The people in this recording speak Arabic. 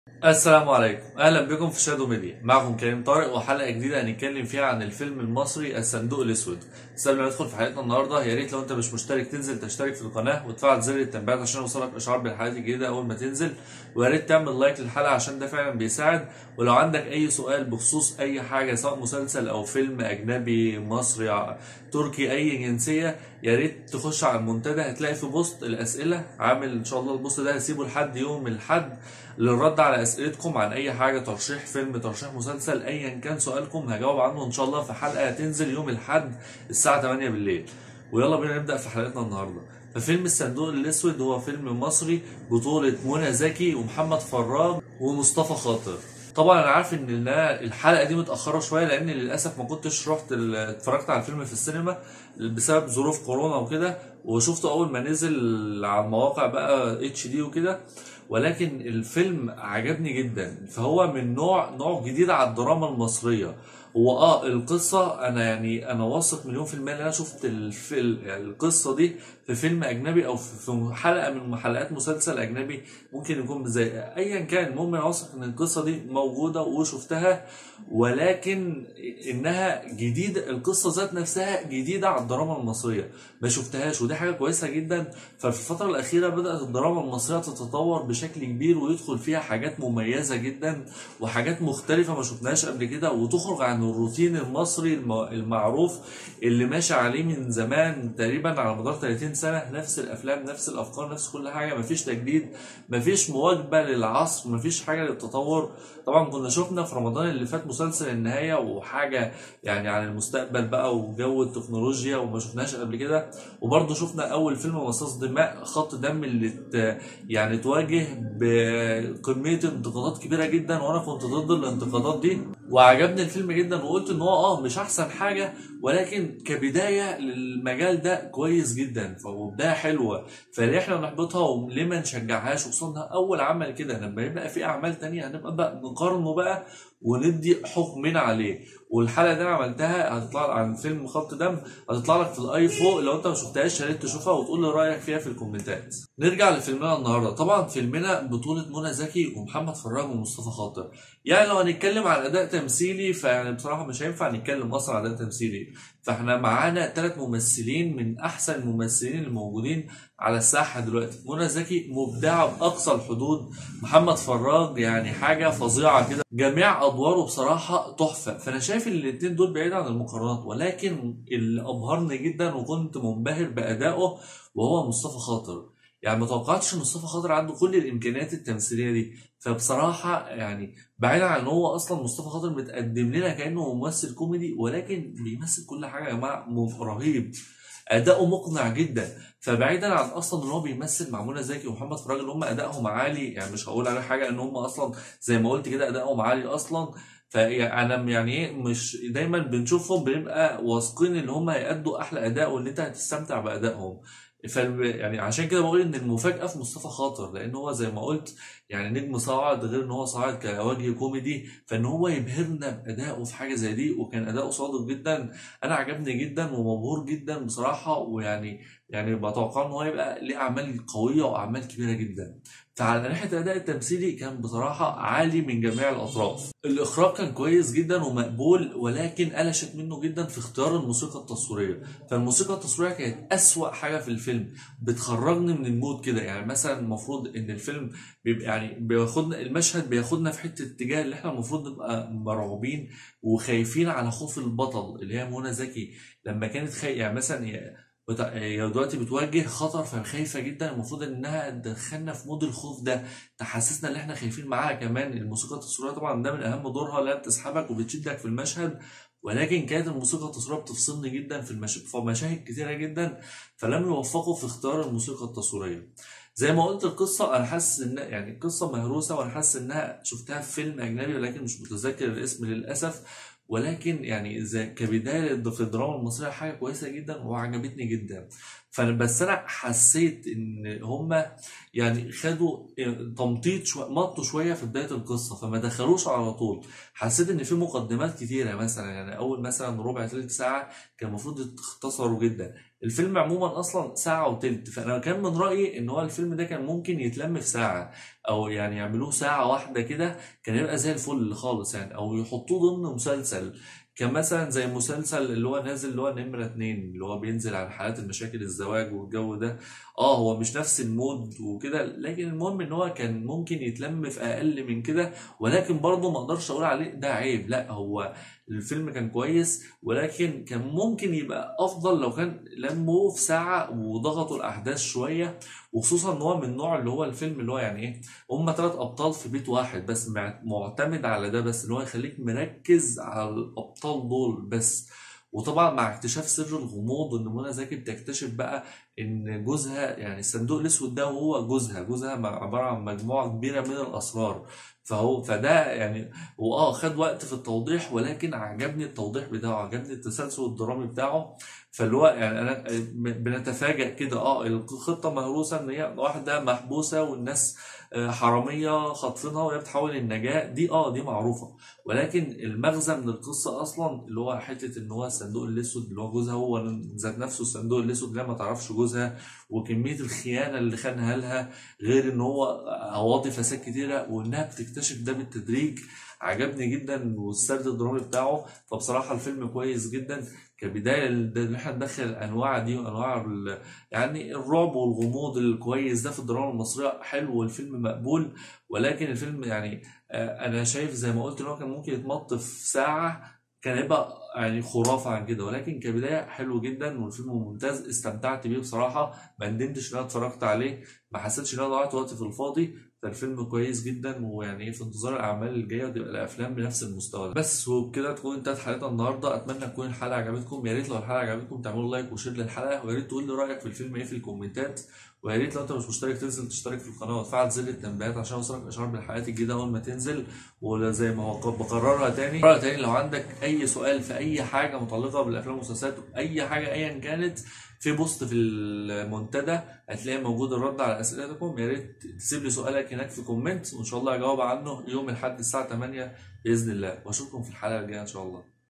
السلام عليكم، اهلا بكم في شادو ميديا. معكم كريم طارق وحلقه جديده هنتكلم فيها عن الفيلم المصري الصندوق الاسود. بس قبل ما ندخل في حلقتنا النهارده، يا ريت لو انت مش مشترك تنزل تشترك في القناه وتفعل زر التنبيهات عشان يوصلك اشعار بالحلقات الجديده اول ما تنزل. ويا ريت تعمل لايك للحلقه عشان ده فعلا بيساعد. ولو عندك اي سؤال بخصوص اي حاجه سواء مسلسل او فيلم اجنبي مصري تركي اي جنسيه، يا ريت تخش على المنتدى، هتلاقي في بوست الاسئله عامل ان شاء الله. البوست ده هسيبه لحد يوم الاحد للرد على اسئلتكم عن اي حاجه، ترشيح فيلم، ترشيح مسلسل، ايا كان سؤالكم هجاوب عنه ان شاء الله في حلقه هتنزل يوم الاحد الساعه 8 بالليل. ويلا بينا نبدا في حلقتنا النهارده. ففيلم الصندوق الاسود هو فيلم مصري بطوله منى زكي ومحمد فراج ومصطفى خاطر. طبعا انا عارف ان الحلقه دي متاخره شويه لان للاسف ما كنتش رحت اتفرجت على الفيلم في السينما بسبب ظروف كورونا وكده، وشفته اول ما نزل على المواقع بقى اتش دي وكده. ولكن الفيلم عجبني جدا، فهو من نوع جديد على الدراما المصريه. هو القصه، انا واثق مليون في الميه ان انا شفت يعني القصه دي في فيلم اجنبي او في حلقه من حلقات مسلسل اجنبي، ممكن يكون زي ايا كان. المهم انا واثق ان القصه دي موجوده وشفتها، ولكن انها جديده، القصه ذات نفسها جديده على الدراما المصريه ما شفتهاش، ودي حاجه كويسه جدا. ففي الفتره الاخيره بدات الدراما المصريه تتطور بشكل كبير ويدخل فيها حاجات مميزه جدا وحاجات مختلفه ما شفناهاش قبل كده، وتخرج عن الروتين المصري المعروف اللي ماشي عليه من زمان تقريبا على مدار 30 سنه. نفس الافلام، نفس الافكار، نفس كل حاجه، مفيش تجديد، مفيش مواكبه للعصر، مفيش حاجه للتطور. طبعا كنا شفنا في رمضان اللي فات مسلسل النهايه وحاجه يعني عن المستقبل بقى وجو التكنولوجيا وما شفناهاش قبل كده. وبرضه شفنا اول فيلم مصاص دماء، خط دم، اللي يعني تواجه بكميه انتقادات كبيره جدا، وانا كنت ضد الانتقادات دي. وعجبني الفيلم جدا وقلت ان هو مش احسن حاجه، ولكن كبدايه للمجال ده كويس جدا، فبدايه حلوه. فليه احنا نحبطها وليه ما نشجعهاش؟ وصلنا اول عمل كده، لما يبقى في اعمال تانية هنبقى بقى نقارنه بقى وندي حكمنا عليه. والحلقه دي انا عملتها هتطلع عن فيلم خط دم، هتطلع لك في الاي فوق. لو انت ما شفتهاش يا ريت تشوفها وتقول لي رايك فيها في الكومنتات. نرجع لفيلمنا النهارده. طبعا فيلمنا بطوله منى زكي ومحمد فراج ومصطفى خاطر. يعني لو هنتكلم عن اداء تمثيلي فيعني بصراحه مش هينفع نتكلم اصلا عن اداء تمثيلي. فاحنا معانا 3 ممثلين من احسن الممثلين الموجودين على الساحه دلوقتي. منى زكي مبدعه باقصى الحدود، محمد فراج يعني حاجه فظيعه كده، جميع ادواره بصراحه تحفه. فانا شايف الاتنين دول بعيد عن المقارنات، ولكن اللي ابهرني جدا وكنت منبهر بادائه وهو مصطفى خاطر. يعني ما توقعتش ان مصطفى خاطر عنده كل الامكانيات التمثيليه دي. فبصراحه يعني بعيدا عن ان هو اصلا مصطفى خاطر متقدم لنا كانه ممثل كوميدي، ولكن بيمثل كل حاجه يا جماعه، رهيب، اداؤه مقنع جدا. فبعيدا عن اصلا ان هو بيمثل مع منى زكي ومحمد فراج اللي هم ادائهم عالي، يعني مش هقول على حاجه ان هم اصلا زي ما قلت كده ادائهم عالي اصلا. فانا يعني ايه، مش دايما بنشوفهم بنبقى واثقين ان هم هيأدوا احلى اداء وان انت هتستمتع بادائهم. يعني عشان كده بقول ان المفاجاه في مصطفى خاطر، لان هو زي ما قلت يعني نجم صاعد، غير ان هو صاعد كوجه كوميدي، فان هو يبهرنا بادائه في حاجه زي دي، وكان اداؤه صادق جدا. انا عجبني جدا ومبهور جدا بصراحه. ويعني بتوقع ان هو يبقى ليه اعمال قويه واعمال كبيره جدا. فعلى ناحيه الاداء التمثيلي كان بصراحه عالي من جميع الاطراف. الاخراج كان كويس جدا ومقبول، ولكن قلشت منه جدا في اختيار الموسيقى التصويريه. فالموسيقى التصويريه كانت اسوأ حاجه في الفيلم، بتخرجني من المود كده. يعني مثلا المفروض ان الفيلم بيبقى يعني بياخدنا المشهد، بياخدنا في حته اتجاه اللي احنا المفروض نبقى مرعوبين وخايفين على خوف البطل اللي هي منى زكي لما كانت يعني مثلا هي دلوقتي بتواجه خطر فخايفه جدا، المفروض انها تدخلنا في مود الخوف ده، تحسسنا ان احنا خايفين معاها. كمان الموسيقى التصويريه طبعا ده من اهم دورها، اللي هي بتسحبك وبتشدك في المشهد. ولكن كانت الموسيقى التصويريه بتفصلني جدا في مشاهد كتيره جدا. فلم يوفقوا في اختيار الموسيقى التصويريه. زي ما قلت القصه، انا حاسس ان يعني القصه مهروسه، وانا حاسس انها شفتها في فيلم اجنبي ولكن مش متذكر الاسم للاسف. ولكن يعني زي كبدايه في الدراما المصريه حاجه كويسه جدا وعجبتني جدا. بس انا حسيت ان هما يعني خدوا تمطيط مطوا شويه في بدايه القصه، فما دخلوش على طول. حسيت ان في مقدمات كتيره، مثلا يعني اول مثلا ربع ثلث ساعه كان المفروض يختصروا جدا. الفيلم عموما اصلا ساعه وتلت، فانا كان من رايي ان هو الفيلم ده كان ممكن يتلم في ساعه، او يعني يعملوه ساعه واحده كده، كان يبقى زي الفل خالص يعني، او يحطوه ضمن مسلسل. كان مثلا زي مسلسل اللي هو نازل اللي هو نمرة اتنين، اللي هو بينزل عن حالات المشاكل الزواج والجو ده. اه هو مش نفس المود وكده، لكن المهم ان هو كان ممكن يتلم في اقل من كده. ولكن برضه ما اقدرش اقول عليه ده عيب، لا هو الفيلم كان كويس، ولكن كان ممكن يبقى افضل لو كان لموه في ساعة وضغطوا الاحداث شوية. وخصوصا ان هو من النوع اللي هو الفيلم اللي هو يعني ايه، هما ثلاث ابطال في بيت واحد بس، معتمد على ده بس، ان هو يخليك مركز على الابطال دول بس. وطبعا مع اكتشاف سر الغموض، ان منى زكي بتكتشف بقى ان جوزها يعني الصندوق الاسود ده، وهو جوزها عباره عن مجموعه كبيره من الاسرار. فده يعني، واه خد وقت في التوضيح، ولكن عجبني التوضيح بتاعه، عجبني التسلسل الدرامي بتاعه. فاللي هو يعني انا بنتفاجأ كده، الخطه مهروسه ان هي واحده محبوسه والناس حراميه خاطفينها وهي بتحاول النجاه، دي معروفه. ولكن المغزى من القصه اصلا اللي هو حته ان هو الصندوق الاسود اللي هو جوزها، هو ذات نفسه الصندوق الاسود اللي هي ما تعرفش جوزها، وكميه الخيانه اللي خانها لها، غير ان هو عواطف فساد كتيره، وانها بتكتشف ده بالتدريج. عجبني جدا والسرد الدرامي بتاعه. فبصراحه الفيلم كويس جدا كبدايه، ان احنا ندخل الانواع دي وانواع يعني الرعب والغموض الكويس ده في الدراما المصريه حلو، والفيلم مقبول. ولكن الفيلم يعني انا شايف زي ما قلت ان هو كان ممكن يتمط في ساعه، كان هيبقى يعني خرافه عن كده. ولكن كبدايه حلو جدا، والفيلم ممتاز، استمتعت بيه بصراحه، ما ندمتش ان انا اتفرجت عليه، ما حسيتش ان انا ضيعت وقت في الفاضي. فالفيلم كويس جدا، ويعني ايه، في انتظار الاعمال الجايه وتبقى الافلام بنفس المستوى ده. بس وبكده تكون انتهت حلقتنا النهارده. اتمنى تكون الحلقه عجبتكم، يا ريت لو الحلقه عجبتكم تعملوا لايك وشير للحلقه، ويا ريت تقول لي رايك في الفيلم ايه في الكومنتات. ويا ريت لو انت مش مشترك تنزل تشترك في القناه وتفعل زر التنبيهات عشان يوصلك اشعار بالحلقات الجديده اول ما تنزل. وزي ما هو بكررها تاني، لو عندك اي سؤال في اي حاجه متعلقه بالافلام والمسلسلات، اي حاجه ايا كانت، في بوست في المنتدى هتلاقي موجود الرد على اسئلتكم. يا ريت تسيب لي سؤالك هناك في كومنت، وان شاء الله اجاوب عنه يوم الاحد الساعه 8 باذن الله. واشوفكم في الحلقه الجايه ان شاء الله.